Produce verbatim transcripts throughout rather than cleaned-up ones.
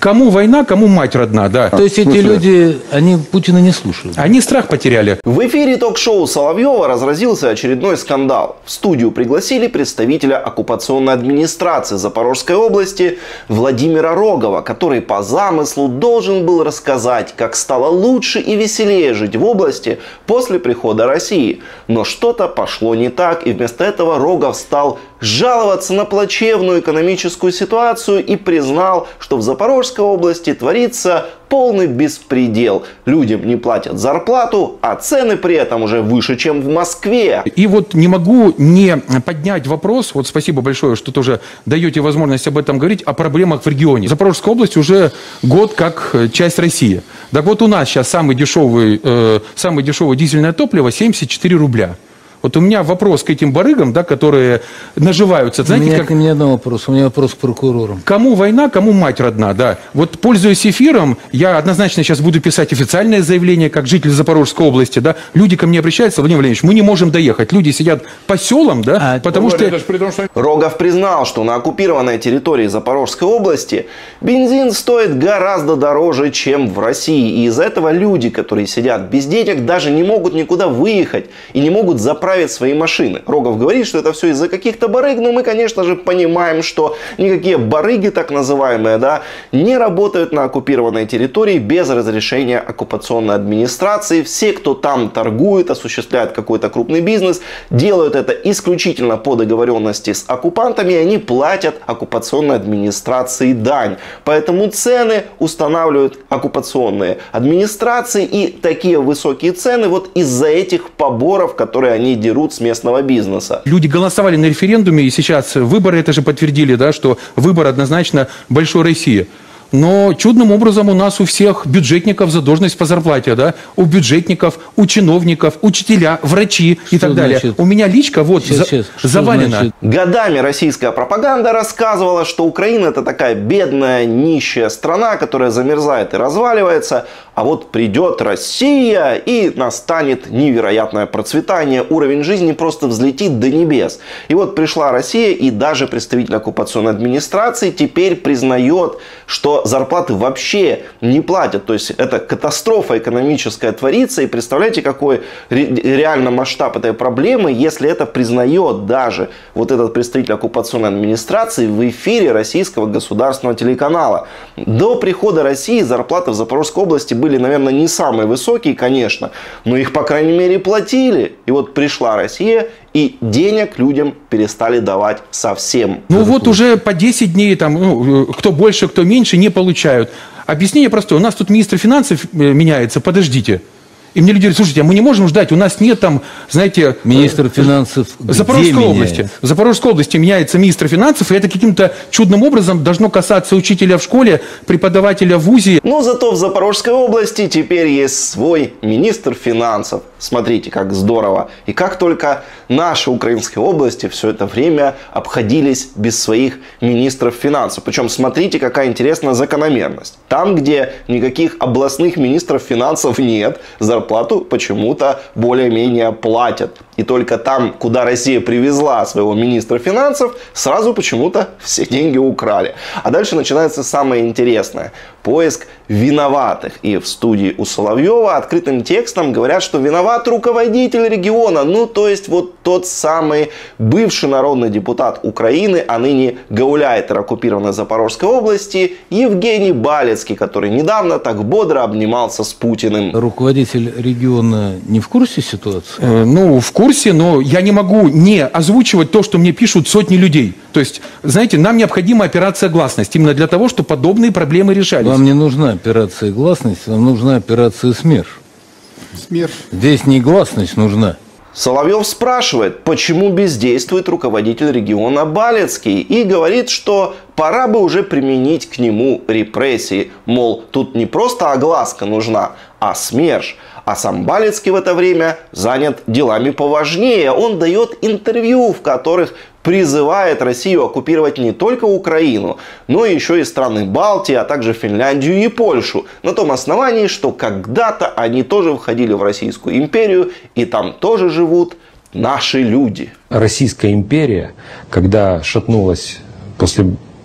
Кому война, кому мать родна, да. То есть эти люди, они Путина не слушают? Они страх потеряли. В эфире ток-шоу Соловьева разразился очередной скандал. В студию пригласили представителя оккупационной администрации Запорожской области Владимира Рогова, который по замыслу должен был рассказать, как стало лучше и веселее жить в области после прихода России. Но что-то пошло не так, и вместо этого Рогов стал жаловаться на плачевную экономическую ситуацию и признал, что в Запорожской области творится полный беспредел. Людям не платят зарплату, а цены при этом уже выше, чем в Москве. И вот не могу не поднять вопрос, вот спасибо большое, что тоже даете возможность об этом говорить, о проблемах в регионе. Запорожская область уже год как часть России. Так вот у нас сейчас самый дешевый, э, самое дешевое дизельное топливо семьдесят четыре рубля. Вот у меня вопрос к этим барыгам, да, которые наживаются. Знаете, у меня как... к ним ни одного вопроса, у меня вопрос к прокурорам. Кому война, кому мать родна, да. Вот, пользуясь эфиром, я однозначно сейчас буду писать официальное заявление, как житель Запорожской области, да. Люди ко мне обращаются: Владимир Владимирович, мы не можем доехать. Люди сидят по селам, да, а, потому что... что... Рогов признал, что на оккупированной территории Запорожской области бензин стоит гораздо дороже, чем в России. И из-за этого люди, которые сидят без денег, даже не могут никуда выехать и не могут заправить свои машины. Рогов говорит, что это все из-за каких-то барыг, но мы, конечно же, понимаем, что никакие барыги, так называемые, да, не работают на оккупированной территории без разрешения оккупационной администрации. Все, кто там торгует, осуществляет какой-то крупный бизнес, делают это исключительно по договоренности с оккупантами, и они платят оккупационной администрации дань. Поэтому цены устанавливают оккупационные администрации, и такие высокие цены вот из-за этих поборов, которые они дерут с местного бизнеса. Люди голосовали на референдуме, и сейчас выборы это же подтвердили, да, что выбор однозначно большой России. Но чудным образом у нас у всех бюджетников задолженность по зарплате, да, у бюджетников, у чиновников, учителя, врачи и что так далее. Значит? У меня личка вот сейчас, за, сейчас. завалена. Значит? Годами российская пропаганда рассказывала, что Украина — это такая бедная, нищая страна, которая замерзает и разваливается. А вот придет Россия, и настанет невероятное процветание. Уровень жизни просто взлетит до небес. И вот пришла Россия, и даже представитель оккупационной администрации теперь признает, что зарплаты вообще не платят. То есть это катастрофа экономическая творится. И представляете, какой реально масштаб этой проблемы, если это признает даже вот этот представитель оккупационной администрации в эфире российского государственного телеканала. До прихода России зарплаты в Запорожской области были были, наверное, не самые высокие, конечно, но их, по крайней мере, платили. И вот пришла Россия, и денег людям перестали давать совсем. Ну вот уже по десять дней, там, ну, кто больше, кто меньше, не получают. Объяснение простое. У нас тут министр финансов меняется, подождите. И мне люди говорят: слушайте, а мы не можем ждать, у нас нет там, знаете... Министр финансов в Запорожской области. В Запорожской области меняется министр финансов, и это каким-то чудным образом должно касаться учителя в школе, преподавателя в вузе. Но зато в Запорожской области теперь есть свой министр финансов. Смотрите, как здорово. И как только наши украинские области все это время обходились без своих министров финансов. Причем смотрите, какая интересная закономерность. Там, где никаких областных министров финансов нет, зарплату почему-то более-менее платят. И только там, куда Россия привезла своего министра финансов, сразу почему-то все деньги украли. А дальше начинается самое интересное. Поиск виноватых. И в студии у Соловьева открытым текстом говорят, что виноват руководитель региона. Ну, то есть вот тот самый бывший народный депутат Украины, а ныне гауляйтер оккупированной Запорожской области Евгений Балецкий, который недавно так бодро обнимался с Путиным. Руководитель региона не в курсе ситуации? Э, ну, в курсе, но я не могу не озвучивать то, что мне пишут сотни людей. То есть, знаете, нам необходима операция «Гласность» именно для того, чтобы подобные проблемы решались. Вам не нужна операция «Гласность», вам нужна операция «СМЕРШ». СМЕРШ. Здесь не гласность нужна. Соловьев спрашивает, почему бездействует руководитель региона Балецкий, и говорит, что пора бы уже применить к нему репрессии. Мол, тут не просто огласка нужна, а СМЕРШ. А сам Балецкий в это время занят делами поважнее. Он дает интервью, в которых призывает Россию оккупировать не только Украину, но еще и страны Балтии, а также Финляндию и Польшу. На том основании, что когда-то они тоже входили в Российскую империю, и там тоже живут наши люди. Российская империя, когда шатнулась после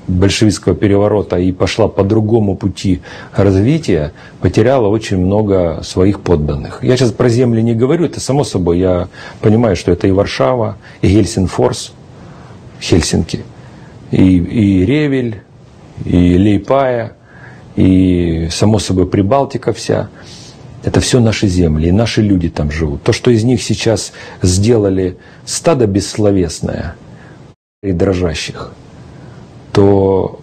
большевистского переворота и пошла по другому пути развития, потеряла очень много своих подданных. Я сейчас про земли не говорю, это само собой, я понимаю, что это и Варшава, и Гельсинфорс, Хельсинки, и, и Ревель, и Лейпая, и, само собой, Прибалтика вся. Это все наши земли, и наши люди там живут. То, что из них сейчас сделали стадо бессловесное и дрожащих, то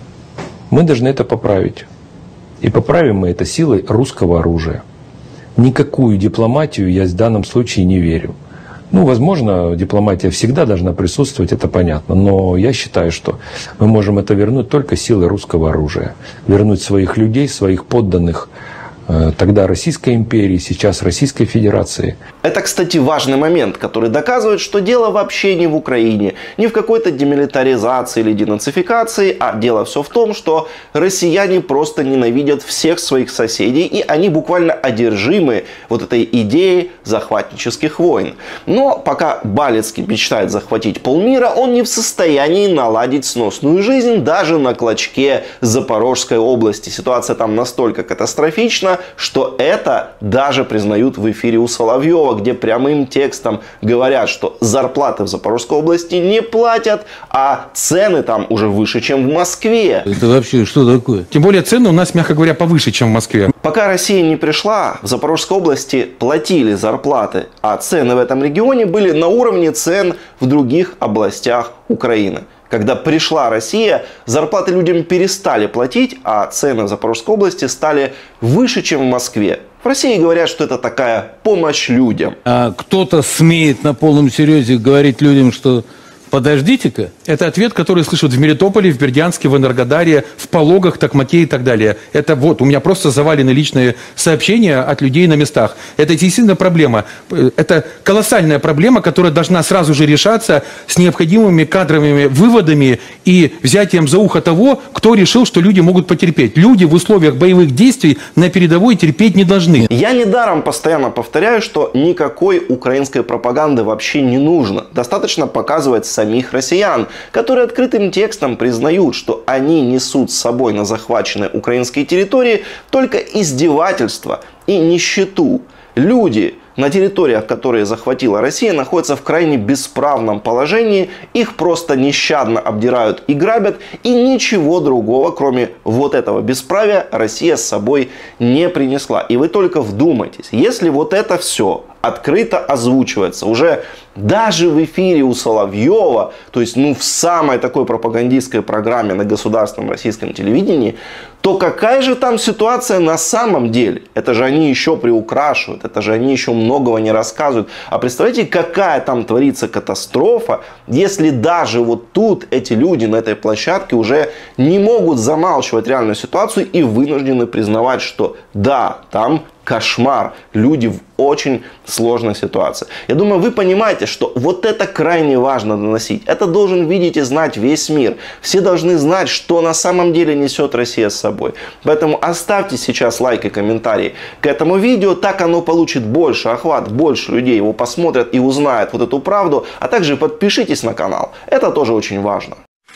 мы должны это поправить. И поправим мы это силой русского оружия. Никакую дипломатию я в данном случае не верю. Ну, возможно, дипломатия всегда должна присутствовать, это понятно. Но я считаю, что мы можем это вернуть только силой русского оружия. Вернуть своих людей, своих подданных, тогда Российской империи, сейчас Российской Федерации. Это, кстати, важный момент, который доказывает, что дело вообще не в Украине, не в какой-то демилитаризации или денацификации, а дело все в том, что россияне просто ненавидят всех своих соседей, и они буквально одержимы вот этой идеей захватнических войн. Но пока Балицкий мечтает захватить полмира, он не в состоянии наладить сносную жизнь даже на клочке Запорожской области. Ситуация там настолько катастрофична, что это даже признают в эфире у Соловьева, где прямым текстом говорят, что зарплаты в Запорожской области не платят, а цены там уже выше, чем в Москве. Это вообще что такое? Тем более цены у нас, мягко говоря, повыше, чем в Москве. Пока Россия не пришла, в Запорожской области платили зарплаты, а цены в этом регионе были на уровне цен в других областях Украины. Когда пришла Россия, зарплаты людям перестали платить, а цены в Запорожской области стали выше, чем в Москве. В России говорят, что это такая помощь людям. А кто-то смеет на полном серьезе говорить людям, что подождите-ка. Это ответ, который слышат в Мелитополе, в Бердянске, в Энергодаре, в Пологах, Токмаке и так далее. Это вот, у меня просто завалены личные сообщения от людей на местах. Это действительно проблема. Это колоссальная проблема, которая должна сразу же решаться с необходимыми кадровыми выводами и взятием за ухо того, кто решил, что люди могут потерпеть. Люди в условиях боевых действий на передовой терпеть не должны. Я недаром постоянно повторяю, что никакой украинской пропаганды вообще не нужно. Достаточно показывать самих россиян, которые открытым текстом признают, что они несут с собой на захваченной украинской территории только издевательство и нищету. Люди на территориях, которые захватила Россия, находятся в крайне бесправном положении, их просто нещадно обдирают и грабят, и ничего другого, кроме вот этого бесправия, Россия с собой не принесла. И вы только вдумайтесь, если вот это все открыто озвучивается уже даже в эфире у Соловьева, то есть ну, в самой такой пропагандистской программе на государственном российском телевидении, то какая же там ситуация на самом деле? Это же они еще приукрашивают, это же они еще многого не рассказывают. А представляете, какая там творится катастрофа, если даже вот тут эти люди на этой площадке уже не могут замалчивать реальную ситуацию и вынуждены признавать, что да, там кошмар, люди в очень сложной ситуации. Я думаю, вы понимаете, что вот это крайне важно доносить. Это должен видеть и знать весь мир. Все должны знать, что на самом деле несет Россия с собой. Поэтому оставьте сейчас лайк и комментарий к этому видео. Так оно получит больше охват, больше людей его посмотрят и узнают вот эту правду. А также подпишитесь на канал. Это тоже очень важно.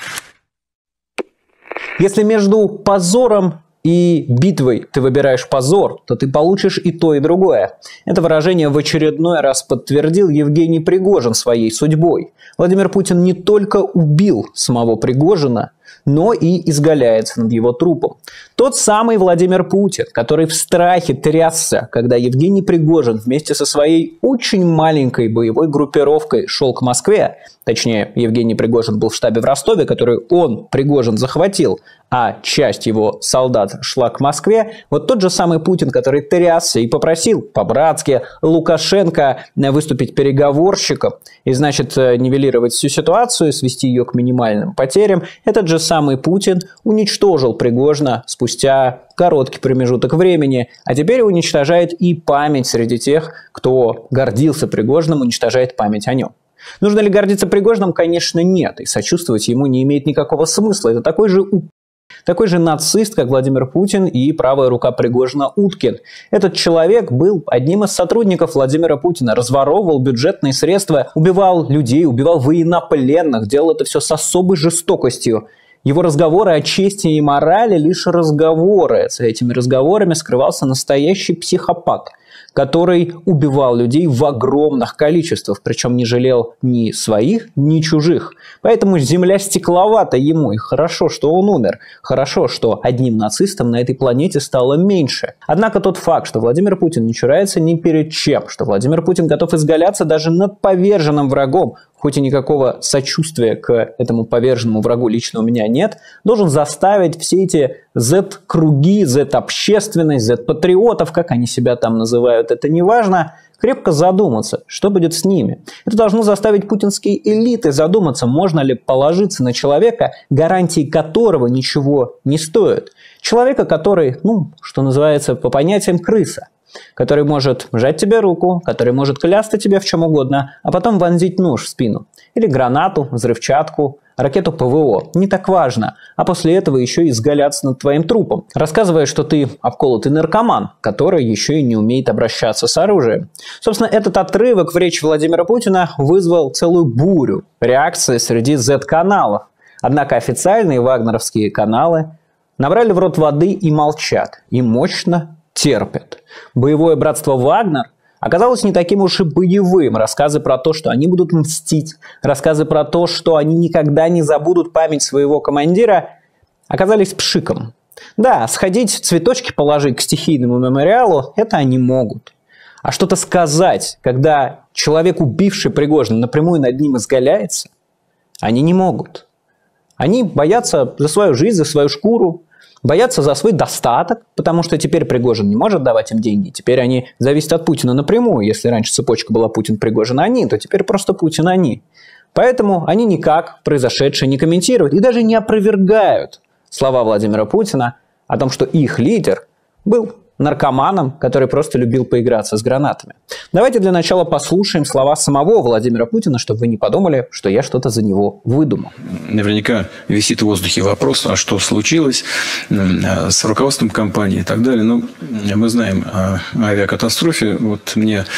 Если между позором и битвой ты выбираешь позор, то ты получишь и то, и другое. Это выражение в очередной раз подтвердил Евгений Пригожин своей судьбой. Владимир Путин не только убил самого Пригожина, но и изгаляется над его трупом. Тот самый Владимир Путин, который в страхе трясся, когда Евгений Пригожин вместе со своей очень маленькой боевой группировкой шел к Москве, точнее, Евгений Пригожин был в штабе в Ростове, который он, Пригожин, захватил, а часть его солдат шла к Москве, вот тот же самый Путин, который трясся и попросил по-братски Лукашенко выступить переговорщиком и, значит, нивелировать всю ситуацию, свести ее к минимальным потерям, этот же самый Путин уничтожил Пригожина спустя короткий промежуток времени, а теперь уничтожает и память среди тех, кто гордился Пригожиным, уничтожает память о нем. Нужно ли гордиться Пригожиным? Конечно, нет. И сочувствовать ему не имеет никакого смысла. Это такой же Такой же нацист, как Владимир Путин и правая рука Пригожина Уткин. Этот человек был одним из сотрудников Владимира Путина, разворовывал бюджетные средства, убивал людей, убивал военнопленных, делал это все с особой жестокостью. Его разговоры о чести и морали лишь разговоры. За этими разговорами скрывался настоящий психопат, который убивал людей в огромных количествах, причем не жалел ни своих, ни чужих. Поэтому земля стекловата ему, и хорошо, что он умер. Хорошо, что одним нацистом на этой планете стало меньше. Однако тот факт, что Владимир Путин не чурается ни перед чем, что Владимир Путин готов изгаляться даже над поверженным врагом, хоть и никакого сочувствия к этому поверженному врагу лично у меня нет, должен заставить все эти Z-круги, Z-общественность, Z-патриотов, как они себя там называют, это не важно, крепко задуматься, что будет с ними. Это должно заставить путинские элиты задуматься, можно ли положиться на человека, гарантии которого ничего не стоят. Человека, который, ну, что называется, по понятиям крыса, который может сжать тебе руку, который может клясться тебе в чем угодно, а потом вонзить нож в спину. Или гранату, взрывчатку, ракету ПВО. Не так важно. А после этого еще и изгаляться над твоим трупом, рассказывая, что ты обколотый наркоман, который еще и не умеет обращаться с оружием. Собственно, этот отрывок в речи Владимира Путина вызвал целую бурю реакции среди Z-каналов. Однако официальные вагнеровские каналы набрали в рот воды и молчат. И мощно терпят. Боевое братство «Вагнер» оказалось не таким уж и боевым. Рассказы про то, что они будут мстить, рассказы про то, что они никогда не забудут память своего командира, оказались пшиком. Да, сходить цветочки положить к стихийному мемориалу – это они могут. А что-то сказать, когда человек, убивший Пригожина, напрямую над ним изгаляется, они не могут. Они боятся за свою жизнь, за свою шкуру, боятся за свой достаток, потому что теперь Пригожин не может давать им деньги. Теперь они зависят от Путина напрямую. Если раньше цепочка была Путин-Пригожин они, то теперь просто Путин они. Поэтому они никак произошедшее не комментируют и даже не опровергают слова Владимира Путина о том, что их лидер был наркоманом, который просто любил поиграться с гранатами. Давайте для начала послушаем слова самого Владимира Путина, чтобы вы не подумали, что я что-то за него выдумал. Наверняка висит в воздухе вопрос, а что случилось с руководством компании и так далее. Но мы знаем о авиакатастрофе. Вот мне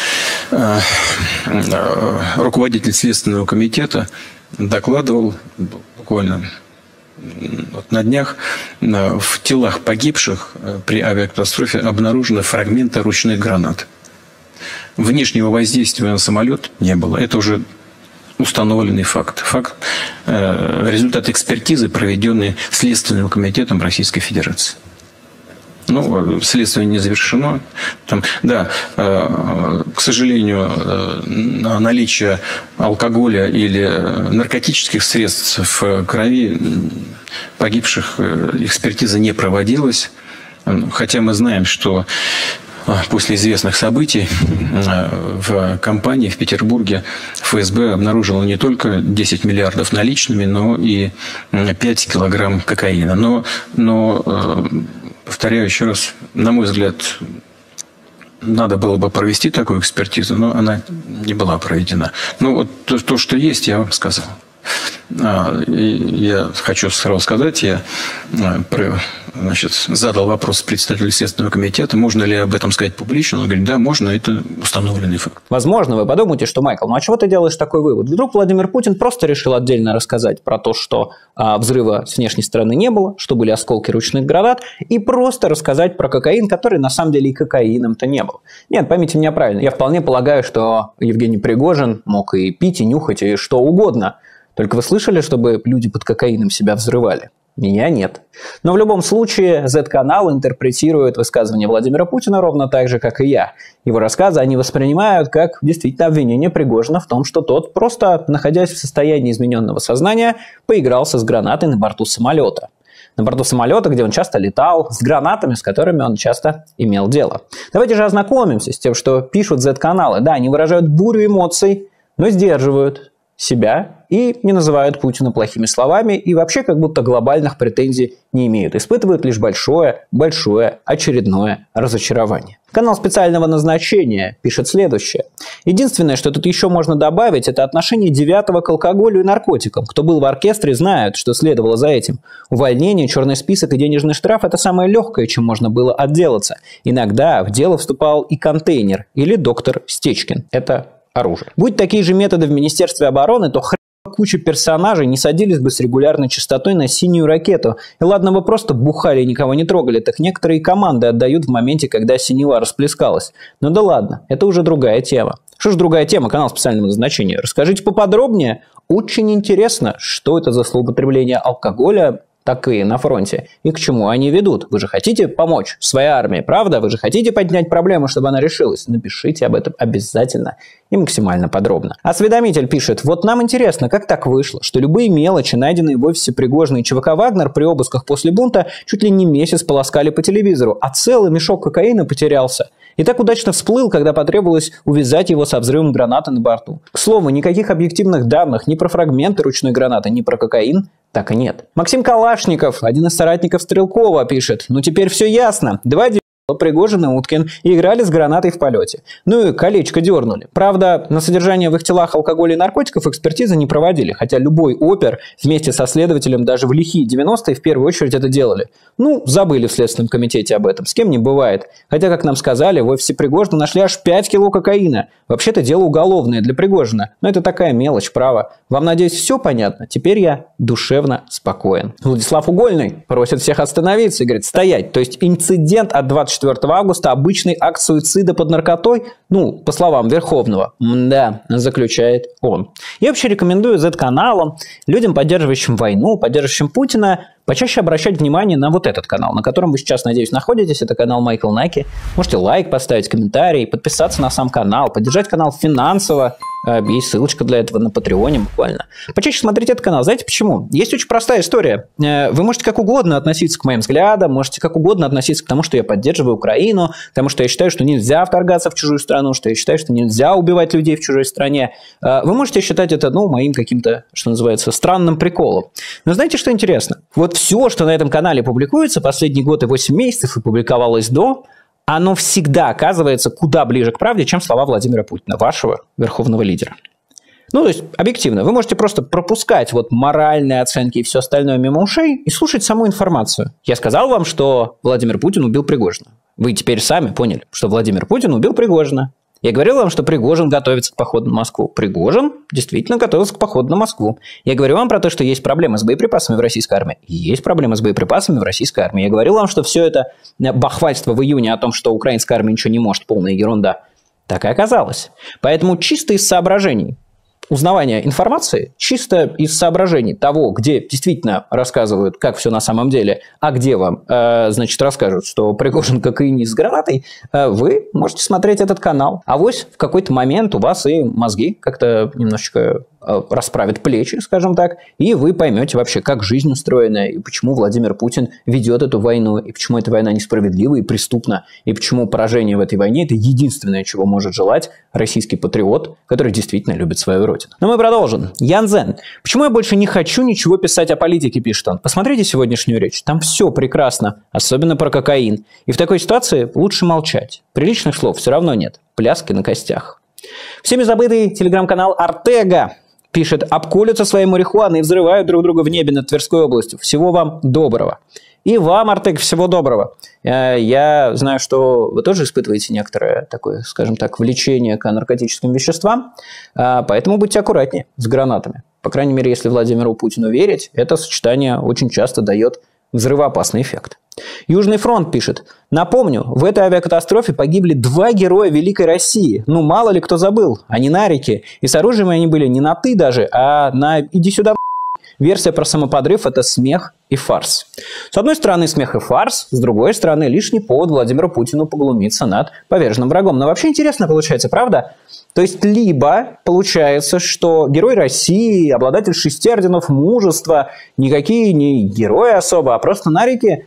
руководитель Следственного комитета докладывал буквально вот на днях: в телах погибших при авиакатастрофе обнаружены фрагменты ручных гранат. Внешнего воздействия на самолет не было. Это уже установленный факт. Факт э, результат экспертизы, проведенной Следственным комитетом Российской Федерации. Ну, следствие не завершено. Там, да, э, к сожалению, э, наличие алкоголя или наркотических средств в крови погибших экспертиза не проводилась. Хотя мы знаем, что после известных событий в компании в Петербурге ФСБ обнаружило не только десять миллиардов наличными, но и пять килограмм кокаина. Но, но повторяю еще раз, на мой взгляд, надо было бы провести такую экспертизу, но она не была проведена. Ну, вот то, то что есть, я вам сказал. Я хочу сразу сказать, я значит, задал вопрос представителю Следственного комитета, можно ли об этом сказать публично. Он говорит, да, можно, это установленный факт. Возможно, вы подумаете, что, Майкл, ну а чего ты делаешь такой вывод? Вдруг Владимир Путин просто решил отдельно рассказать про то, что а, взрыва с внешней стороны не было, что были осколки ручных гранат, и просто рассказать про кокаин, который на самом деле и кокаином-то не был. Нет, поймите меня правильно. Я вполне полагаю, что Евгений Пригожин мог и пить, и нюхать, и что угодно. Только вы слышали, чтобы люди под кокаином себя взрывали? Меня нет. Но в любом случае Z-канал интерпретирует высказывание Владимира Путина ровно так же, как и я. Его рассказы они воспринимают как действительно обвинение Пригожина в том, что тот, просто находясь в состоянии измененного сознания, поигрался с гранатой на борту самолета. На борту самолета, где он часто летал, с гранатами, с которыми он часто имел дело. Давайте же ознакомимся с тем, что пишут Z-каналы. Да, они выражают бурю эмоций, но сдерживают себя и не называют Путина плохими словами и вообще как будто глобальных претензий не имеют. Испытывают лишь большое, большое очередное разочарование. Канал специального назначения пишет следующее. Единственное, что тут еще можно добавить, это отношение девятого к алкоголю и наркотикам. Кто был в оркестре, знает, что следовало за этим. Увольнение, черный список и денежный штраф – это самое легкое, чем можно было отделаться. Иногда в дело вступал и контейнер или доктор Стечкин. Это оружие. Будь такие же методы в Министерстве обороны, то хрен куча персонажей не садились бы с регулярной частотой на синюю ракету. И ладно бы просто бухали и никого не трогали, так некоторые команды отдают в моменте, когда синева расплескалась. Ну да ладно, это уже другая тема. Что ж другая тема, канал специального назначения. Расскажите поподробнее. Очень интересно, что это за злоупотребление алкоголя такие на фронте и к чему они ведут. Вы же хотите помочь своей армии, правда? Вы же хотите поднять проблему, чтобы она решилась? Напишите об этом обязательно и максимально подробно. Осведомитель пишет: вот нам интересно, как так вышло, что любые мелочи, найденные в офисе Пригожина и ЧВК «Вагнер» при обысках после бунта, чуть ли не месяц полоскали по телевизору, а целый мешок кокаина потерялся. И так удачно всплыл, когда потребовалось увязать его со взрывом гранаты на борту. К слову, никаких объективных данных ни про фрагменты ручной гранаты, ни про кокаин так и нет. Максим Калашников, один из соратников Стрелкова, пишет: ну теперь все ясно. Два Пригожин и Уткин и играли с гранатой в полете. Ну и колечко дернули. Правда, на содержание в их телах алкоголя и наркотиков экспертизы не проводили, хотя любой опер вместе со следователем даже в лихие девяностые в первую очередь это делали. Ну, забыли в Следственном комитете об этом, с кем не бывает. Хотя, как нам сказали, в офисе Пригожина нашли аж пять кило кокаина. Вообще-то дело уголовное для Пригожина, но это такая мелочь, право. Вам, надеюсь, все понятно? Теперь я душевно спокоен. Владислав Угольный просит всех остановиться и говорит: стоять. То есть инцидент от двадцать четвёртого августа, обычный акт суицида под наркотой? Ну, по словам Верховного. Да, заключает он. Я вообще рекомендую Z-каналам, людям, поддерживающим войну, поддерживающим Путина, почаще обращать внимание на вот этот канал, на котором вы сейчас, надеюсь, находитесь. Это канал Майкл Наки. Можете лайк поставить, комментарий, подписаться на сам канал, поддержать канал финансово. Есть ссылочка для этого на Патреоне буквально. Почаще смотрите этот канал. Знаете почему? Есть очень простая история. Вы можете как угодно относиться к моим взглядам, можете как угодно относиться к тому, что я поддерживаю Украину, к тому, что я считаю, что нельзя вторгаться в чужую страну, что я считаю, что нельзя убивать людей в чужой стране. Вы можете считать это, ну, моим каким-то, что называется, странным приколом. Но знаете, что интересно? Вот все, что на этом канале публикуется последний год и восемь месяцев и публиковалось до, оно всегда оказывается куда ближе к правде, чем слова Владимира Путина, вашего верховного лидера. Ну, то есть, объективно, вы можете просто пропускать вот моральные оценки и все остальное мимо ушей и слушать саму информацию. Я сказал вам, что Владимир Путин убил Пригожина. Вы теперь сами поняли, что Владимир Путин убил Пригожина. Я говорил вам, что Пригожин готовится к походу на Москву. Пригожин действительно готовился к походу на Москву. Я говорю вам про то, что есть проблемы с боеприпасами в российской армии. Есть проблемы с боеприпасами в российской армии. Я говорил вам, что все это бахвальство в июне о том, что украинская армия ничего не может, полная ерунда. Так и оказалось. Поэтому чисто из соображений узнавания информации, чисто из соображений того, где действительно рассказывают, как все на самом деле, а где вам, э, значит, расскажут, что Пригожин кокаинист с гранатой, э, вы можете смотреть этот канал. Авось в какой-то момент у вас и мозги как-то немножечко э, расправят плечи, скажем так, и вы поймете вообще, как жизнь устроена, и почему Владимир Путин ведет эту войну, и почему эта война несправедлива и преступна, и почему поражение в этой войне – это единственное, чего может желать российский патриот, который действительно любит свою родину. Но мы продолжим. Ян Зен. Почему я больше не хочу ничего писать о политике, пишет он. Посмотрите сегодняшнюю речь. Там все прекрасно, особенно про кокаин. И в такой ситуации лучше молчать. Приличных слов все равно нет. Пляски на костях. Всеми забытый телеграм-канал Артега пишет: обколются своей марихуаной и взрывают друг друга в небе над Тверской областью. Всего вам доброго. И вам, Артег, всего доброго. Я знаю, что вы тоже испытываете некоторое такое, скажем так, влечение к наркотическим веществам, поэтому будьте аккуратнее с гранатами. По крайней мере, если Владимиру Путину верить, это сочетание очень часто дает взрывоопасный эффект. Южный фронт пишет: напомню, в этой авиакатастрофе погибли два героя Великой России. Ну, мало ли кто забыл. Они на реке. И с оружием они были не на «ты» даже, а на «иди сюда». Версия про самоподрыв – это смех и фарс. С одной стороны, смех и фарс, с другой стороны, лишний повод Владимиру Путину поглумиться над поверженным врагом. Но вообще интересно получается, правда? То есть, либо получается, что герой России, обладатель шести орденов мужества, никакие не герои особо, а просто нарики,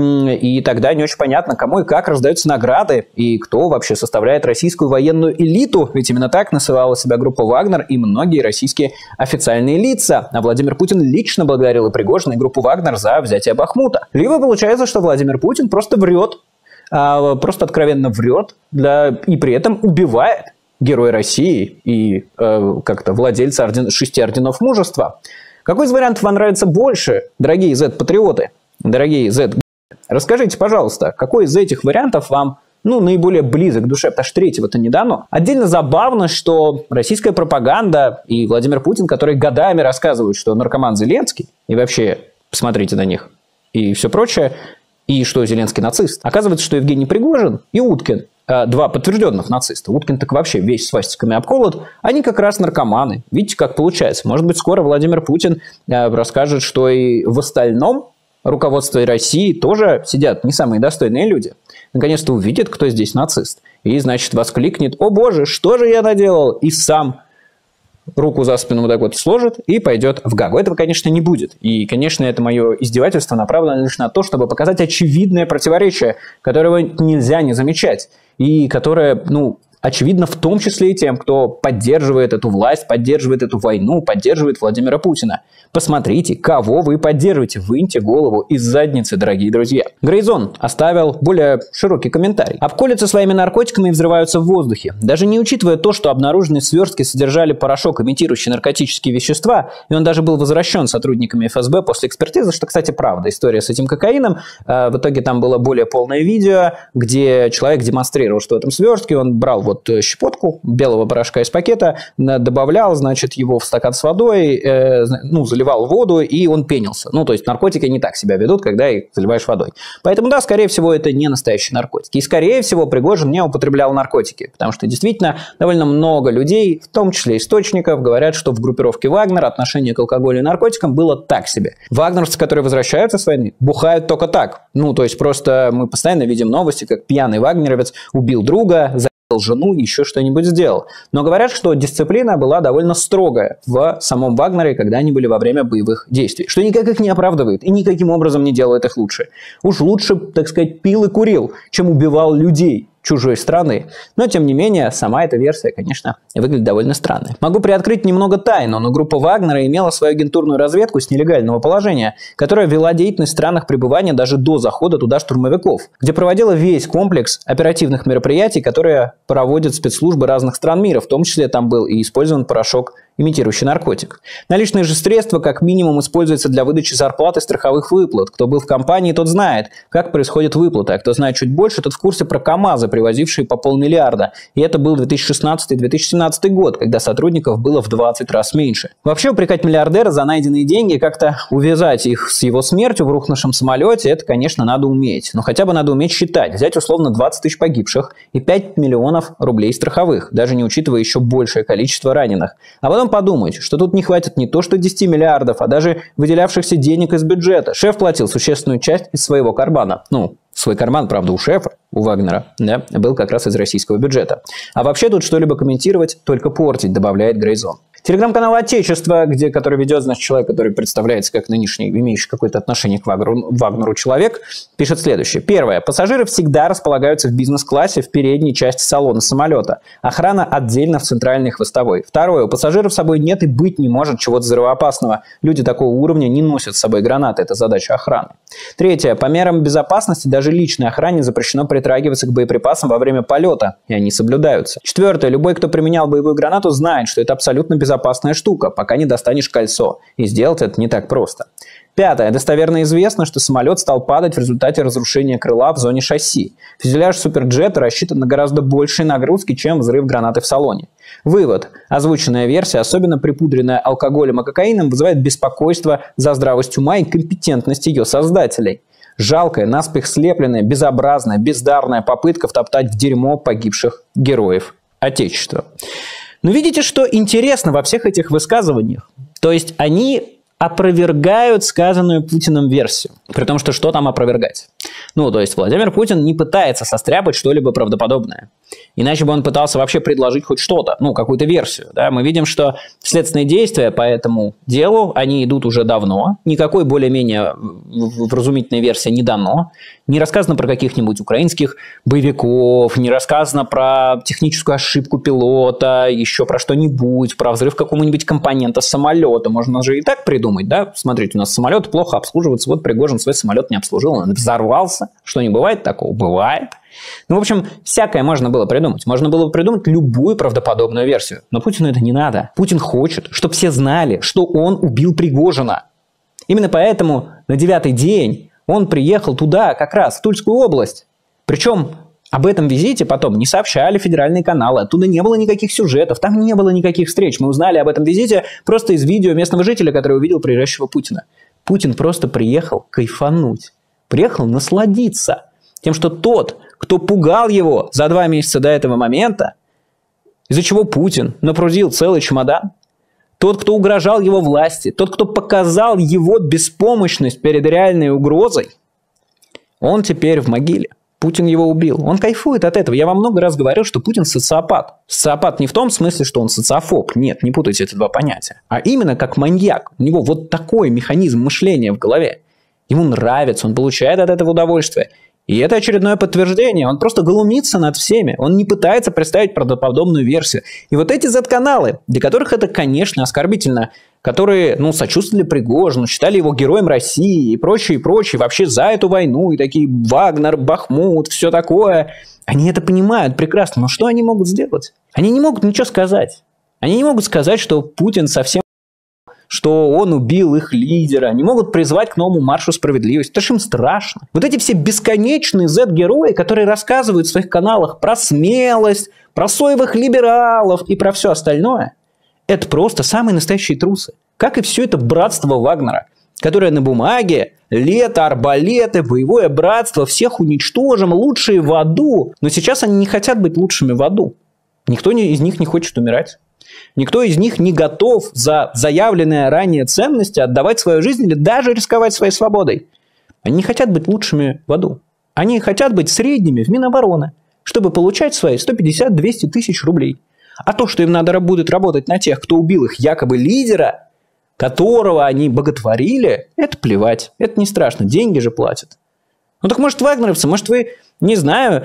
и тогда не очень понятно, кому и как раздаются награды, и кто вообще составляет российскую военную элиту, ведь именно так называла себя группа «Вагнер» и многие российские официальные лица. А Владимир Путин лично благодарил и Пригожина, и группу «Вагнер» за взятие Бахмута. Либо получается, что Владимир Путин просто врет, просто откровенно врет, для... и при этом убивает героя России и э, как-то владельца орден... шести орденов мужества. Какой из вариантов вам нравится больше, дорогие Z-патриоты, дорогие Z? Расскажите, пожалуйста, какой из этих вариантов вам ну, наиболее близок к душе, потому что третьего-то не дано. Отдельно забавно, что российская пропаганда и Владимир Путин, которые годами рассказывают, что наркоман Зеленский, и вообще посмотрите на них, и все прочее, и что Зеленский нацист. Оказывается, что Евгений Пригожин и Уткин, два подтвержденных нациста, Уткин так вообще весь свастиками обколот, они как раз наркоманы. Видите, как получается. Может быть, скоро Владимир Путин расскажет, что и в остальном руководство России тоже сидят не самые достойные люди. Наконец-то увидит, кто здесь нацист. И, значит, воскликнет: «О боже, что же я наделал?» И сам руку за спину вот так вот сложит и пойдет в Гаагу. Этого, конечно, не будет. И, конечно, это мое издевательство направлено лишь на то, чтобы показать очевидное противоречие, которого нельзя не замечать. И которое, ну, очевидно в том числе и тем, кто поддерживает эту власть, поддерживает эту войну, поддерживает Владимира Путина. Посмотрите, кого вы поддерживаете. Выньте голову из задницы, дорогие друзья. Грейзон оставил более широкий комментарий. Обколятся своими наркотиками и взрываются в воздухе. Даже не учитывая то, что обнаруженные свертки содержали порошок, имитирующий наркотические вещества, и он даже был возвращен сотрудниками эф эс бэ после экспертизы, что, кстати, правда, история с этим кокаином. В итоге там было более полное видео, где человек демонстрировал, что в этом свертке он брал вот щепотку белого порошка из пакета, добавлял, значит, его в стакан с водой, э, ну, заливал воду, и он пенился. Ну, то есть наркотики не так себя ведут, когда их заливаешь водой. Поэтому, да, скорее всего, это не настоящие наркотики. И, скорее всего, Пригожин не употреблял наркотики, потому что, действительно, довольно много людей, в том числе источников, говорят, что в группировке Вагнер отношение к алкоголю и наркотикам было так себе. Вагнеровцы, которые возвращаются с войны, бухают только так. Ну, то есть просто мы постоянно видим новости, как пьяный вагнеровец убил друга, жену, еще что-нибудь сделал. Но говорят, что дисциплина была довольно строгая в самом Вагнере, когда они были во время боевых действий. Что никак их не оправдывает и никаким образом не делает их лучше. Уж лучше, так сказать, пил и курил, чем убивал людей чужой страны. Но, тем не менее, сама эта версия, конечно, выглядит довольно странной. Могу приоткрыть немного тайну, но группа Вагнера имела свою агентурную разведку с нелегального положения, которая вела деятельность в странах пребывания даже до захода туда штурмовиков, где проводила весь комплекс оперативных мероприятий, которые проводят спецслужбы разных стран мира, в том числе там был и использован порошок, имитирующий наркотик. Наличные же средства как минимум используются для выдачи зарплат и страховых выплат. Кто был в компании, тот знает, как происходит выплата, а кто знает чуть больше, тот в курсе про КАМАЗы, привозившие по полмиллиарда. И это был две тысячи шестнадцатый — две тысячи семнадцатый год, когда сотрудников было в двадцать раз меньше. Вообще упрекать миллиардера за найденные деньги, как-то увязать их с его смертью в рухнувшем самолете, это, конечно, надо уметь. Но хотя бы надо уметь считать. Взять условно двадцать тысяч погибших и пять миллионов рублей страховых, даже не учитывая еще большее количество раненых. А потом подумать, что тут не хватит не то что десяти миллиардов, а даже выделявшихся денег из бюджета. Шеф платил существенную часть из своего кармана. Ну, свой карман, правда, у шефа, у Вагнера, да, был как раз из российского бюджета. А вообще тут что-либо комментировать, только портить, добавляет Грейзон. Телеграм-канал «Отечество», где, который ведет, значит, человек, который представляется как нынешний, имеющий какое-то отношение к Вагнеру, Вагнеру человек, пишет следующее. Первое. Пассажиры всегда располагаются в бизнес-классе в передней части салона самолета. Охрана отдельно в центральной хвостовой. Второе. У пассажиров с собой нет и быть не может чего-то взрывоопасного. Люди такого уровня не носят с собой гранаты. Это задача охраны. Третье. По мерам безопасности даже личной охране запрещено притрагиваться к боеприпасам во время полета, и они соблюдаются. Четвертое. Любой, кто применял боевую гранату, знает, что это абсолютно безопасно. Безопасная штука, пока не достанешь кольцо. И сделать это не так просто. Пятое. Достоверно известно, что самолет стал падать в результате разрушения крыла в зоне шасси. Фюзеляж суперджета рассчитан на гораздо большие нагрузки, чем взрыв гранаты в салоне. Вывод. Озвученная версия, особенно припудренная алкоголем и кокаином, вызывает беспокойство за здравость ума и компетентность ее создателей. Жалкая, наспех слепленная, безобразная, бездарная попытка втоптать в дерьмо погибших героев Отечества. Но видите, что интересно во всех этих высказываниях? То есть они опровергают сказанную Путиным версию. При том, что что там опровергать? Ну, то есть Владимир Путин не пытается состряпать что-либо правдоподобное. Иначе бы он пытался вообще предложить хоть что-то, ну, какую-то версию. Да? Мы видим, что следственные действия по этому делу, они идут уже давно. Никакой более-менее вразумительной версии не дано. Не рассказано про каких-нибудь украинских боевиков, не рассказано про техническую ошибку пилота, еще про что-нибудь, про взрыв какого-нибудь компонента самолета. Можно же и так придумать, да? Смотрите, у нас самолет плохо обслуживается, вот Пригожин свой самолет не обслужил, он взорвался. Что, не бывает такого? Бывает. Ну, в общем, всякое можно было придумать. Можно было бы придумать любую правдоподобную версию. Но Путину это не надо. Путин хочет, чтобы все знали, что он убил Пригожина. Именно поэтому на девятый день он приехал туда, как раз, в Тульскую область. Причем Об этом визите потом не сообщали федеральные каналы, оттуда не было никаких сюжетов, там не было никаких встреч. Мы узнали об этом визите просто из видео местного жителя, который увидел приезжающего Путина. Путин просто приехал кайфануть, приехал насладиться тем, что тот, кто пугал его за два месяца до этого момента, из-за чего Путин напрудил целый чемодан, тот, кто угрожал его власти, тот, кто показал его беспомощность перед реальной угрозой, он теперь в могиле. Путин его убил. Он кайфует от этого. Я вам много раз говорил, что Путин социопат. Социопат не в том смысле, что он социофоб. Нет, не путайте эти два понятия. А именно как маньяк. У него вот такой механизм мышления в голове. Ему нравится, он получает от этого удовольствие. И это очередное подтверждение. Он просто глумится над всеми. Он не пытается представить правдоподобную версию. И вот эти зет-каналы, для которых это, конечно, оскорбительно, которые, ну, сочувствовали Пригожину, считали его героем России и прочее, и прочее, вообще за эту войну, и такие Вагнер, Бахмут, все такое. Они это понимают прекрасно. Но что они могут сделать? Они не могут ничего сказать. Они не могут сказать, что Путин совсем... что он убил их лидера. Они могут призвать к новому маршу справедливости. Это же им страшно. Вот эти все бесконечные зет-герои, которые рассказывают в своих каналах про смелость, про соевых либералов и про все остальное, это просто самые настоящие трусы. Как и все это братство Вагнера, которое на бумаге, лето, арбалеты, боевое братство, всех уничтожим, лучшие в аду. Но сейчас они не хотят быть лучшими в аду. Никто из них не хочет умирать. Никто из них не готов за заявленные ранее ценности отдавать свою жизнь или даже рисковать своей свободой. Они не хотят быть лучшими в аду. Они хотят быть средними в Минобороны, чтобы получать свои сто пятьдесят - двести тысяч рублей. А то, что им надо будет работать на тех, кто убил их якобы лидера, которого они боготворили, это плевать. Это не страшно. Деньги же платят. Ну так может, вагнеровцы, может вы, не знаю...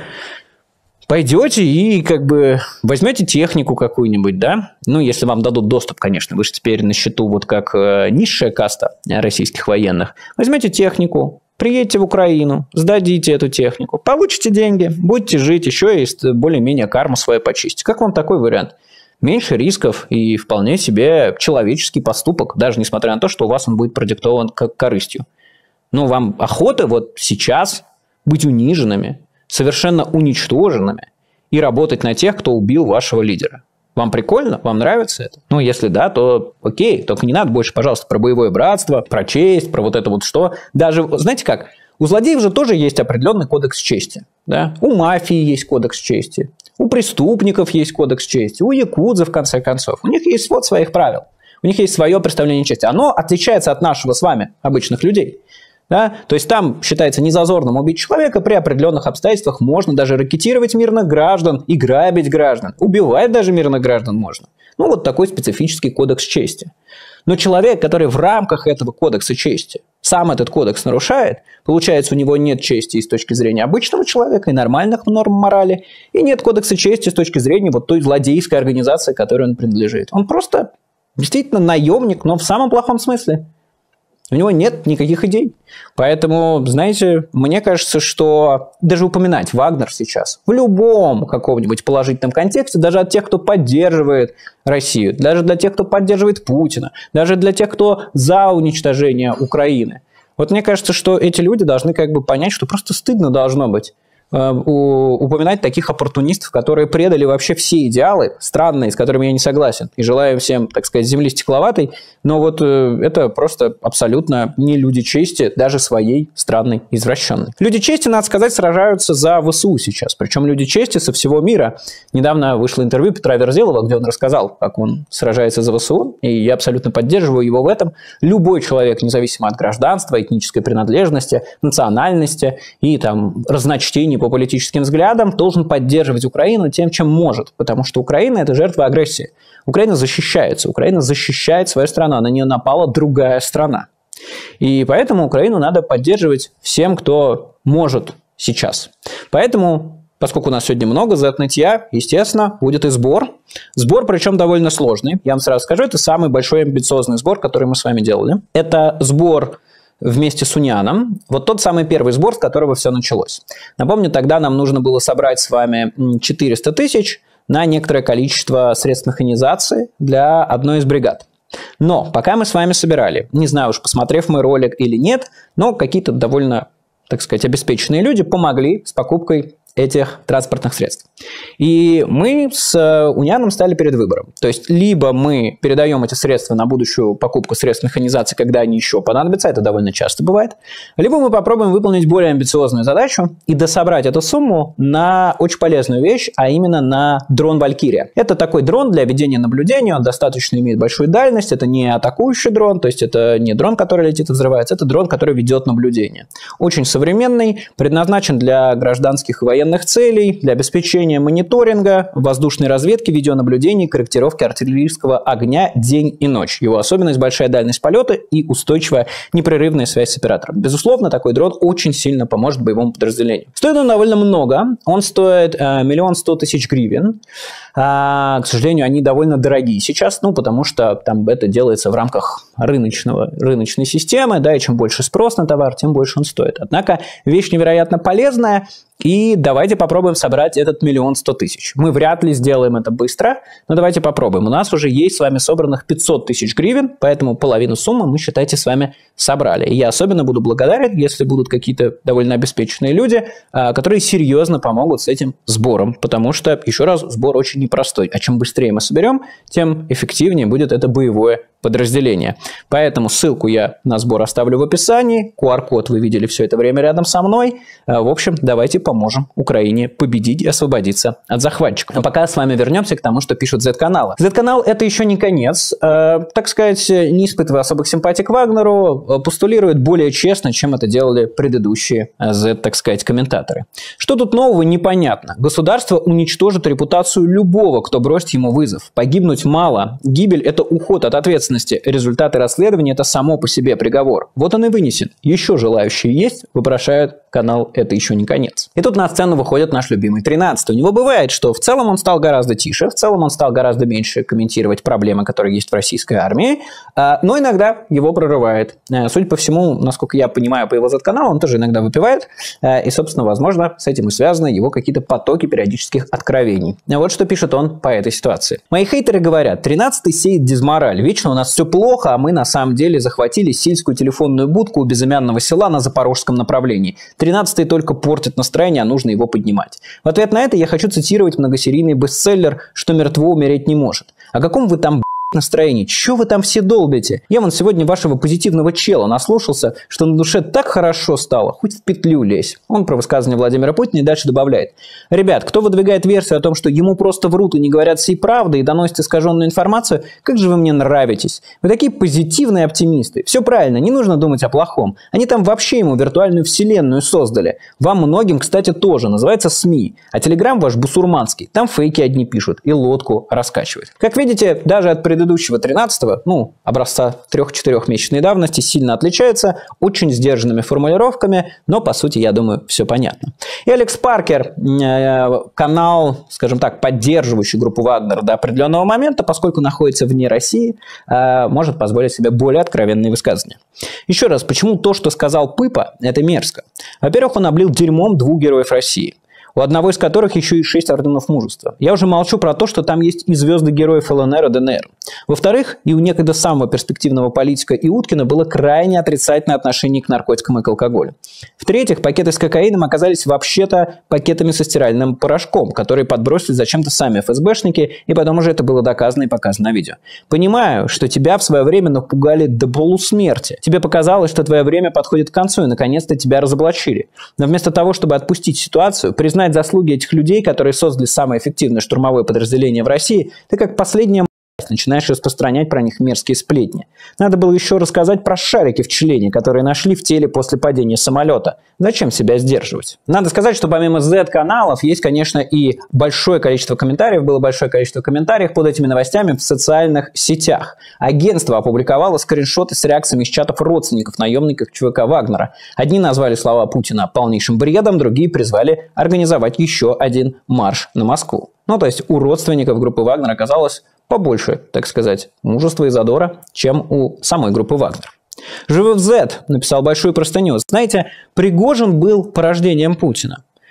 Пойдете и как бы возьмете технику какую-нибудь, да? Ну, если вам дадут доступ, конечно. Вы же теперь на счету вот как э, низшая каста российских военных. Возьмете технику, приедете в Украину, сдадите эту технику, получите деньги, будете жить, еще и более-менее карму свою почистить. Как вам такой вариант? Меньше рисков и вполне себе человеческий поступок, даже несмотря на то, что у вас он будет продиктован как корыстью. Но вам охота вот сейчас быть униженными, совершенно уничтоженными и работать на тех, кто убил вашего лидера. Вам прикольно? Вам нравится это? Ну, если да, то окей. Только не надо больше, пожалуйста, про боевое братство, про честь, про вот это вот что. Даже, знаете как, у злодеев же тоже есть определенный кодекс чести. Да? У мафии есть кодекс чести. У преступников есть кодекс чести. У якудзов, в конце концов. У них есть свод своих правил. У них есть свое представление чести. Оно отличается от нашего с вами, обычных людей. Да? То есть там считается незазорным убить человека, при определенных обстоятельствах можно даже ракетировать мирных граждан и грабить граждан. Убивать даже мирных граждан можно. Ну, вот такой специфический кодекс чести. Но человек, который в рамках этого кодекса чести сам этот кодекс нарушает, получается, у него нет чести и с точки зрения обычного человека и нормальных норм морали, и нет кодекса чести с точки зрения вот той злодейской организации, которой он принадлежит. Он просто действительно наемник, но в самом плохом смысле. У него нет никаких идей. Поэтому, знаете, мне кажется, что даже упоминать Вагнер сейчас в любом каком-нибудь положительном контексте, даже от тех, кто поддерживает Россию, даже для тех, кто поддерживает Путина, даже для тех, кто за уничтожение Украины. Вот мне кажется, что эти люди должны как бы понять, что просто стыдно должно быть упоминать таких оппортунистов, которые предали вообще все идеалы, странные, с которыми я не согласен. И желаю всем, так сказать, земли стекловатой. Но вот э, это просто абсолютно не люди чести, даже своей странной, извращенной. Люди чести, надо сказать, сражаются за ВСУ сейчас. Причем люди чести со всего мира. Недавно вышло интервью Петра Верзилова, где он рассказал, как он сражается за ВСУ. И я абсолютно поддерживаю его в этом. Любой человек, независимо от гражданства, этнической принадлежности, национальности и там разночтений по политическим взглядам, должен поддерживать Украину тем, чем может. Потому что Украина – это жертва агрессии. Украина защищается. Украина защищает свою страну. На нее напала другая страна. И поэтому Украину надо поддерживать всем, кто может сейчас. Поэтому, поскольку у нас сегодня много зет-нытья, естественно, будет и сбор. Сбор, причем довольно сложный. Я вам сразу скажу, это самый большой амбициозный сбор, который мы с вами делали. Это сбор вместе с Унианом. Вот тот самый первый сбор, с которого все началось. Напомню, тогда нам нужно было собрать с вами четыреста тысяч на некоторое количество средств механизации для одной из бригад. Но пока мы с вами собирали, не знаю уж, посмотрев мой ролик или нет, но какие-то довольно, так сказать, обеспеченные люди помогли с покупкой этих транспортных средств. И мы с Унианом стали перед выбором. То есть, либо мы передаем эти средства на будущую покупку средств механизации, когда они еще понадобятся, это довольно часто бывает, либо мы попробуем выполнить более амбициозную задачу и дособрать эту сумму на очень полезную вещь, а именно на дрон «Валькирия». Это такой дрон для ведения наблюдения, он достаточно имеет большую дальность, это не атакующий дрон, то есть это не дрон, который летит и взрывается, это дрон, который ведет наблюдение. Очень современный, предназначен для гражданских и военных целей, для обеспечения мониторинга, воздушной разведки, видеонаблюдения и корректировки артиллерийского огня день и ночь. Его особенность – большая дальность полета и устойчивая непрерывная связь с оператором. Безусловно, такой дрон очень сильно поможет боевому подразделению. Стоит он довольно много, он стоит миллион сто тысяч гривен. А, к сожалению, они довольно дорогие сейчас, ну, потому что там это делается в рамках рыночного, рыночной системы, да, и чем больше спрос на товар, тем больше он стоит. Однако вещь невероятно полезная, и давайте попробуем собрать этот миллион сто тысяч. Мы вряд ли сделаем это быстро, но давайте попробуем. У нас уже есть с вами собранных пятьсот тысяч гривен, поэтому половину суммы мы, считайте, с вами собрали. И я особенно буду благодарен, если будут какие-то довольно обеспеченные люди, которые серьезно помогут с этим сбором, потому что, еще раз, сбор очень непростой. А чем быстрее мы соберем, тем эффективнее будет это боевое подразделение. Поэтому ссылку я на сбор оставлю в описании. ку ар-код вы видели все это время рядом со мной. В общем, давайте поможем Украине победить и освободиться от захватчиков. А пока с вами вернемся к тому, что пишут зет-каналы. зет-канал – это еще не конец. Так сказать, не испытывая особых симпатий к Вагнеру, постулирует более честно, чем это делали предыдущие зет, так сказать, комментаторы. Что тут нового, непонятно. Государство уничтожит репутацию любого, кто бросит ему вызов. Погибнуть мало. Гибель – это уход от ответственности. Результаты расследования – это само по себе приговор. Вот он и вынесен. Еще желающие есть, вопрошают канал «Это еще не конец». И тут на сцену выходит наш любимый тринадцатый. У него бывает, что в целом он стал гораздо тише, в целом он стал гораздо меньше комментировать проблемы, которые есть в российской армии, но иногда его прорывает. Судя по всему, насколько я понимаю по его зет-каналу, он тоже иногда выпивает, и, собственно, возможно, с этим и связаны его какие-то потоки периодических откровений. Вот что пишет он по этой ситуации. Мои хейтеры говорят, тринадцатый сеет дизмораль, вечно у нас все плохо, а мы на самом деле захватили сельскую телефонную будку у безымянного села на запорожском направлении. тринадцатый только портит настроение, а нужно его поднимать. В ответ на это я хочу цитировать многосерийный бестселлер «Что мертво умереть не может». О каком вы там настроении? Чё вы там все долбите? Я вон сегодня вашего позитивного чела наслушался, что на душе так хорошо стало, хоть в петлю лезь. Он про высказывание Владимира Путина и дальше добавляет. Ребят, кто выдвигает версию о том, что ему просто врут и не говорят всей правды и доносят искаженную информацию, как же вы мне нравитесь. Вы такие позитивные оптимисты. Все правильно, не нужно думать о плохом. Они там вообще ему виртуальную вселенную создали. Вам многим, кстати, тоже. Называется СМИ. А Телеграм ваш бусурманский. Там фейки одни пишут и лодку раскачивают. Как видите, даже от предыдущего предыдущего тринадцатого, ну, образца трех-четырехмесячной давности, сильно отличается, очень сдержанными формулировками, но, по сути, я думаю, все понятно. И Алекс Паркер, э, канал, скажем так, поддерживающий группу Вагнер до определенного момента, поскольку находится вне России, э, может позволить себе более откровенные высказывания. Еще раз, почему то, что сказал Пыпа, это мерзко? Во-первых, он облил дерьмом двух героев России, у одного из которых еще и шесть орденов мужества. Я уже молчу про то, что там есть и звезды героев эл эн эр и дэ эн эр. Во-вторых, и у некогда самого перспективного политика Иуткина было крайне отрицательное отношение к наркотикам и к алкоголю. В-третьих, пакеты с кокаином оказались вообще-то пакетами со стиральным порошком, которые подбросили зачем-то сами эф эс бэшники, и потом уже это было доказано и показано на видео. Понимаю, что тебя в свое время напугали до полусмерти. Тебе показалось, что твое время подходит к концу, и наконец-то тебя разоблачили. Но вместо того, чтобы отпустить ситуацию, признать заслуги этих людей, которые создали самое эффективное штурмовое подразделение в России, ты как последняя начинаешь распространять про них мерзкие сплетни. Надо было еще рассказать про шарики в члене, которые нашли в теле после падения самолета. Зачем себя сдерживать? Надо сказать, что помимо зет-каналов есть, конечно, и большое количество комментариев, было большое количество комментариев под этими новостями в социальных сетях. Агентство опубликовало скриншоты с реакциями из чатов родственников наемников ЧВК Вагнера. Одни назвали слова Путина полнейшим бредом, другие призвали организовать еще один марш на Москву. Ну, то есть у родственников группы Вагнер оказалось побольше, так сказать, мужества и задора, чем у самой группы Вагнер. Живов Зет написал большую простыню. Знаете, Пригожин был порождением Путина.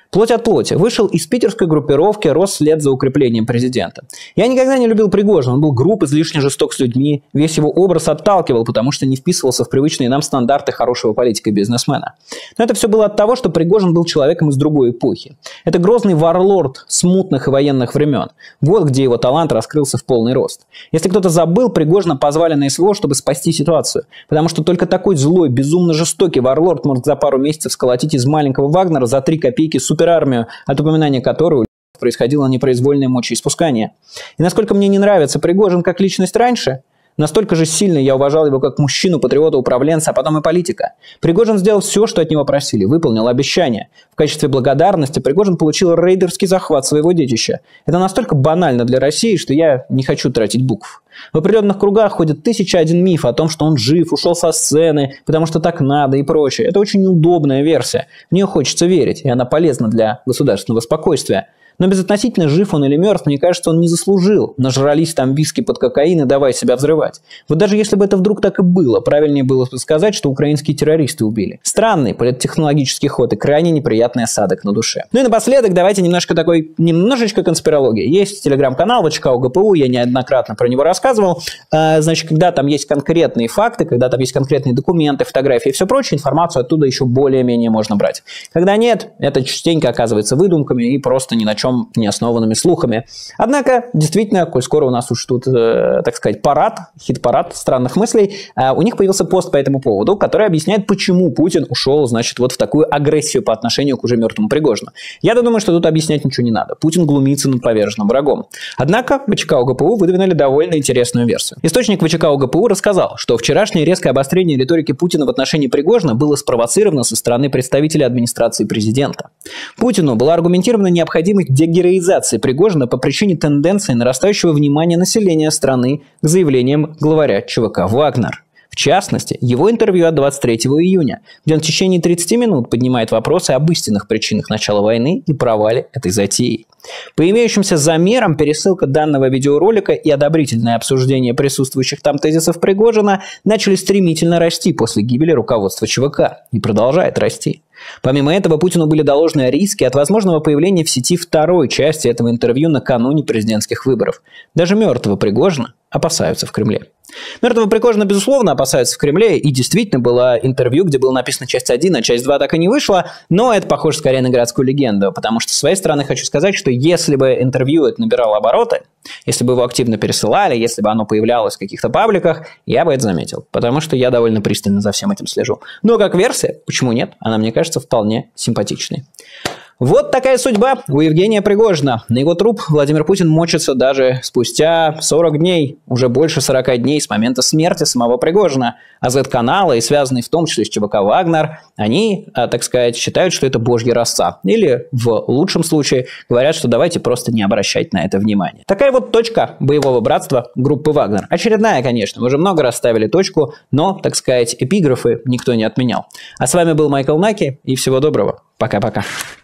Плоть от плоти. Вышел из питерской группировки, рос вслед за укреплением президента. Я никогда не любил Пригожина. Он был груб, излишне жесток с людьми. Весь его образ отталкивал, потому что не вписывался в привычные нам стандарты хорошего политика и бизнесмена. Но это все было от того, что Пригожин был человеком из другой эпохи. Это грозный варлорд смутных и военных времен. Вот где его талант раскрылся в полный рост. Если кто-то забыл, Пригожина позвали на СВО, чтобы спасти ситуацию. Потому что только такой злой, безумно жестокий варлорд может за пару месяцев сколотить из маленького Вагнера за три копейки супер армию, от упоминания которой происходило непроизвольное мочеиспускание. И насколько мне не нравится Пригожин как личность раньше, настолько же сильно я уважал его как мужчину, патриота, управленца, а потом и политика. Пригожин сделал все, что от него просили, выполнил обещания. В качестве благодарности Пригожин получил рейдерский захват своего детища. Это настолько банально для России, что я не хочу тратить букв. В определенных кругах ходит тысяча один миф о том, что он жив, ушел со сцены, потому что так надо и прочее. Это очень удобная версия. В нее хочется верить, и она полезна для государственного спокойствия. Но безотносительно жив он или мертв, мне кажется, он не заслужил. Нажрались там виски под кокаин и давай себя взрывать. Вот даже если бы это вдруг так и было, правильнее было бы сказать, что украинские террористы убили. Странный политтехнологический ход и крайне неприятный осадок на душе. Ну и напоследок давайте немножко такой, немножечко конспирологии. Есть телеграм-канал ВЧК ОГПУ, я неоднократно про него рассказывал. Значит, когда там есть конкретные факты, когда там есть конкретные документы, фотографии и все прочее, информацию оттуда еще более-менее можно брать. Когда нет, это частенько оказывается выдумками и просто ни на чем неоснованными слухами. Однако, действительно, коль скоро у нас уж тут, э, так сказать, парад, хит-парад странных мыслей, э, у них появился пост по этому поводу, который объясняет, почему Путин ушел, значит, вот в такую агрессию по отношению к уже мертвому Пригожину. Я думаю, что тут объяснять ничего не надо. Путин глумится над поверженным врагом. Однако, ВЧК ОГПУ выдвинули довольно интересную версию. Источник ВЧК ОГПУ рассказал, что вчерашнее резкое обострение риторики Путина в отношении Пригожина было спровоцировано со стороны представителей администрации президента. Путину была аргументирована необходимость дегероизации Пригожина по причине тенденции нарастающего внимания населения страны к заявлениям главаря ЧВК «Вагнер». В частности, его интервью от двадцать третьего июня, где он в течение тридцати минут поднимает вопросы об истинных причинах начала войны и провале этой затеи. По имеющимся замерам, пересылка данного видеоролика и одобрительное обсуждение присутствующих там тезисов Пригожина начали стремительно расти после гибели руководства ЧВК и продолжает расти. Помимо этого, Путину были доложены риски от возможного появления в сети второй части этого интервью накануне президентских выборов. Даже мертвого Пригожина опасаются в Кремле. Мертвого Пригожина, безусловно, опасаются в Кремле, и действительно было интервью, где было написано часть один, а часть два так и не вышла, но это похоже скорее на городскую легенду, потому что с своей стороны хочу сказать, что если бы интервью это набирало обороты, если бы его активно пересылали, если бы оно появлялось в каких-то пабликах, я бы это заметил, потому что я довольно пристально за всем этим слежу. Но как версия, почему нет, она, мне кажется, вполне симпатичной. Вот такая судьба у Евгения Пригожина. На его труп Владимир Путин мочится даже спустя сорок дней, уже больше сорока дней с момента смерти самого Пригожина. А зет-каналы, и связанные в том числе с ЧВК «Вагнер», они, так сказать, считают, что это божья роса. Или, в лучшем случае, говорят, что давайте просто не обращать на это внимания. Такая вот точка боевого братства группы «Вагнер». Очередная, конечно, мы уже много раз ставили точку, но, так сказать, эпиграфы никто не отменял. А с вами был Майкл Наки, и всего доброго. Пока-пока.